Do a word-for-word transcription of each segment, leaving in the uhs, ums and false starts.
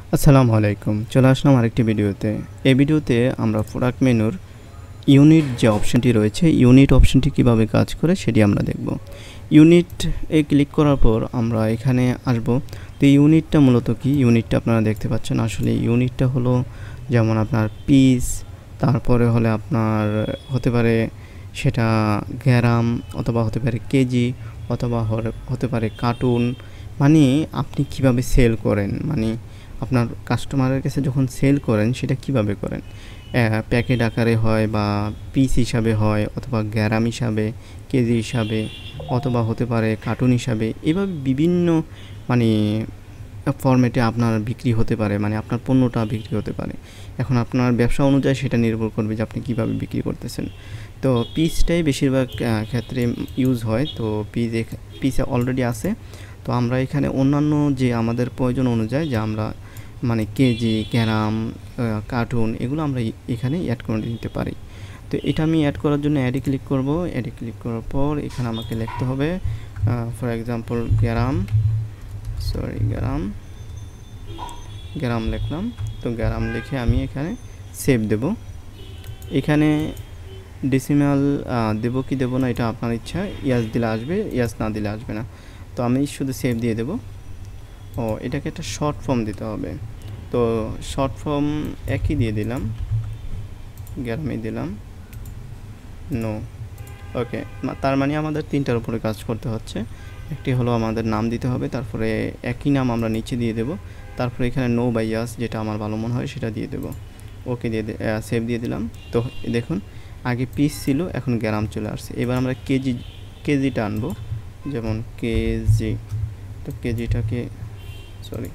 আসসালামু আলাইকুম। চলে আসলাম আরেকটি ভিডিওতে। এই ভিডিওতে আমরা প্রোডাক্ট মেনুর ইউনিট যে অপশনটি রয়েছে, ইউনিট অপশনটি কিভাবে কাজ করে সেটি আমরা দেখব। ইউনিট এ ক্লিক করার পর আমরা এখানে আসব। তো ইউনিটটা মূলত কি? ইউনিটটা আপনারা দেখতে পাচ্ছেন। আসলে ইউনিটটা হলো যেমন আপনার পিস, তারপরে হলে আপনার হতে পারে সেটা গ্রাম, অথবা হতে পারে কেজি, অথবা হতে পারে কার্টুন। মানে আপনি কিভাবে সেল করেন, মানে আপনার কাস্টমারের কাছে যখন সেল করেন সেটা কিভাবে করেন, প্যাকেট আকারে হয় বা পিস হিসাবে হয়, অথবা গ্রাম হিসাবে, কেজি হিসাবে, অথবা হতে পারে কার্টুন হিসাবে। এভাবে বিভিন্ন মানে ফরম্যাটে আপনার বিক্রি হতে পারে, মানে আপনার পণ্যটা বিক্রি হতে পারে। এখন আপনার ব্যবসা অনুযায়ী সেটা নির্ভর করবে যে আপনি কীভাবে বিক্রি করতেছেন। তো পিসটাই বেশিরভাগ ক্ষেত্রে ইউজ হয়। তো পিস পিসে অলরেডি আছে। তো আমরা এখানে অন্যান্য যে আমাদের প্রয়োজন অনুযায়ী যে আমরা মানে কেজি, গ্রাম, কার্টুন এগুলো আমরা এখানে অ্যাড করে নিতে পারি। তো এটা আমি অ্যাড করার জন্য অ্যাডে ক্লিক করব। অ্যাডে ক্লিক করার পর এখানে আমাকে লিখতে হবে for example gram, sorry gram gram লিখলাম। তো গ্রাম লিখে আমি এখানে সেভ দেব। এখানে ডেসিমাল দেব কি দেব না এটা আপনার ইচ্ছা। ইয়াস দিলে আসবে, ইয়াস না দিলে আসবে না। তো আমি শুধু সেভ দিয়ে দেব। ও এটাকে একটা শর্ট ফর্ম দিতে হবে। তো শর্ট ফর্ম একই দিয়ে দিলাম, গ্রামে দিলাম, নো। ওকে, তার মানে আমাদের তিনটার উপরে কাজ করতে হচ্ছে। একটি হলো আমাদের নাম দিতে হবে, তারপরে একই নাম আমরা নিচে দিয়ে দেব, তারপরে এখানে নো বা ইয়াস যেটা আমার ভালো মনে হয় সেটা দিয়ে দেব। ওকে দিয়ে সেভ দিয়ে দিলাম। তো দেখুন আগে পিস ছিল, এখন গ্রাম চলে আসছে। এবার আমরা কেজি কেজিটা আনবো, যেমন কেজি। তো কেজিটাকে সরি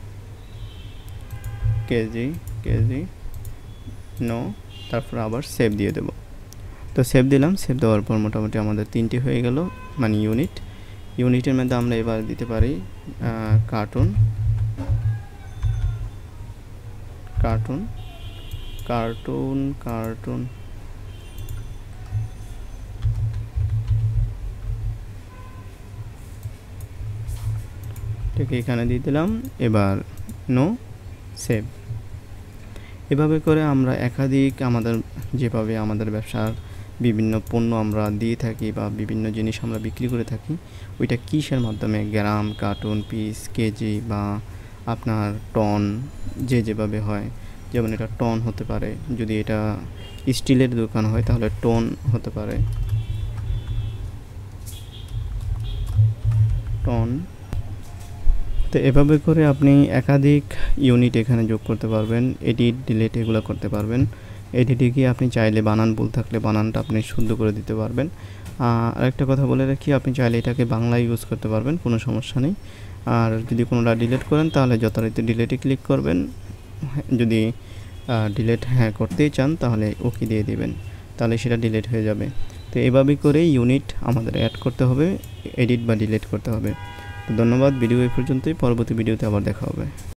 কেজি কেজি নো, তারপর আবার সেভ দিয়ে দেব। তো সেভ দিলাম। সেভ দেওয়ার পর মোটামুটি আমাদের তিনটি হয়ে গেল, মানে ইউনিট। ইউনিটের মধ্যে আমরা এবার দিতে পারি কার্টুন কার্টুন কার্টুন কার্টুন ঠিক এখানে দিয়ে দিলাম। এবার নো, সেভ। এভাবে করে আমরা একাধিক আমাদের যেভাবে আমাদের ব্যবসার বিভিন্ন পণ্য আমরা দিয়ে থাকি বা বিভিন্ন জিনিস আমরা বিক্রি করে থাকি, ওইটা কিসের মাধ্যমে, গ্রাম, কার্টুন, পিস, কেজি বা আপনার টন, যে যেভাবে হয়। যেমন এটা টন হতে পারে, যদি এটা স্টিলের দোকান হয় তাহলে টন হতে পারে, টন। তো এভাবে করে আপনি একাধিক ইউনিট এখানে যোগ করতে পারবেন, এডিট ডিলিট এগুলো করতে পারবেন। এডিটে গিয়ে আপনি চাইলে বানান ভুল থাকলে বানানটা আপনি শুদ্ধ করে দিতে পারবেন। আরেকটা কথা বলে রাখি, আপনি চাইলে এটাকে বাংলায় ইউজ করতে পারবেন, কোনো সমস্যা নেই। আর যদি কোনোটা ডিলিট করেন তাহলে যথারীতি ডিলিটে ক্লিক করবেন। যদি ডিলিট হ্যাঁ করতেই চান তাহলে ওকে দিয়ে দিবেন, তাহলে সেটা ডিলিট হয়ে যাবে। তো এভাবে করে ইউনিট আমাদের অ্যাড করতে হবে, এডিট বা ডিলিট করতে হবে। তো ধন্যবাদ। ভিডিও এই পর্যন্তই, পরবর্তী ভিডিওতে আবার দেখা হবে।